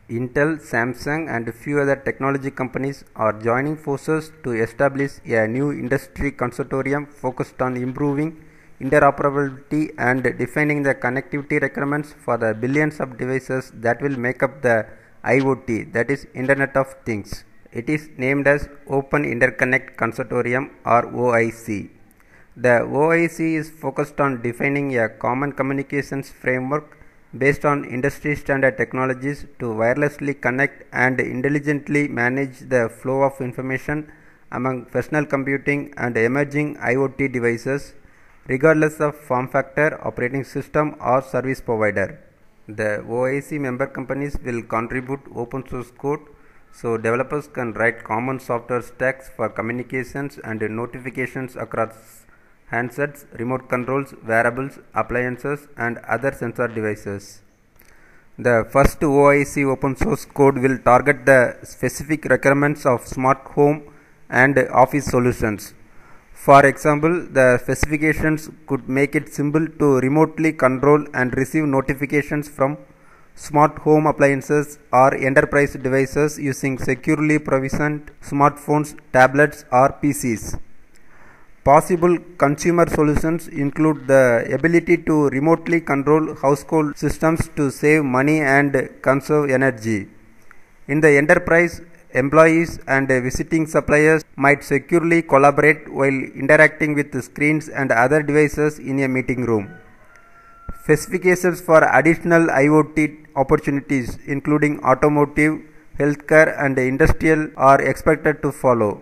Intel, Samsung and a few other technology companies are joining forces to establish a new industry consortium focused on improving interoperability and defining the connectivity requirements for the billions of devices that will make up the IoT, that is Internet of Things. It is named as Open Interconnect Consortium or OIC. The OIC is focused on defining a common communications framework based on industry standard technologies to wirelessly connect and intelligently manage the flow of information among personal computing and emerging IoT devices, regardless of form factor, operating system or service provider. The OIC member companies will contribute open source code so developers can write common software stacks for communications and notifications across handsets, remote controls, wearables, appliances and other sensor devices. The first OIC open source code will target the specific requirements of smart home and office solutions. For example, the specifications could make it simple to remotely control and receive notifications from smart home appliances or enterprise devices using securely provisioned smartphones, tablets or PCs. Possible consumer solutions include the ability to remotely control household systems to save money and conserve energy. In the enterprise, employees and visiting suppliers might securely collaborate while interacting with screens and other devices in a meeting room. Specifications for additional IoT opportunities including automotive, healthcare and industrial are expected to follow.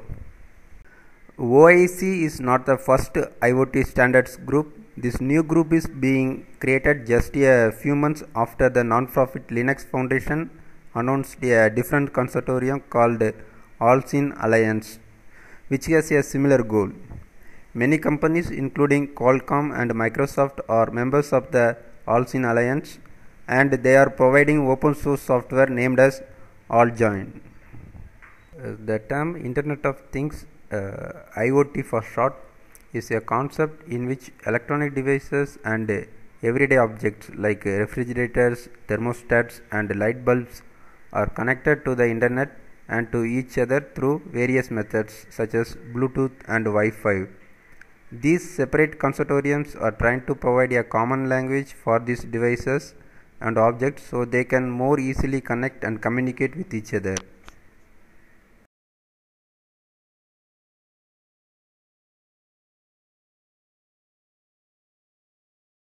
OIC is not the first IoT standards group. This new group is being created just a few months after the non-profit Linux Foundation announced a different consortium called AllSeen Alliance, which has a similar goal. Many companies including Qualcomm and Microsoft are members of the AllSeen Alliance and they are providing open source software named as AllJoyn. The term Internet of Things, IoT for short, is a concept in which electronic devices and everyday objects like refrigerators, thermostats and light bulbs are connected to the internet and to each other through various methods such as Bluetooth and Wi-Fi. These separate consortiums are trying to provide a common language for these devices and objects so they can more easily connect and communicate with each other.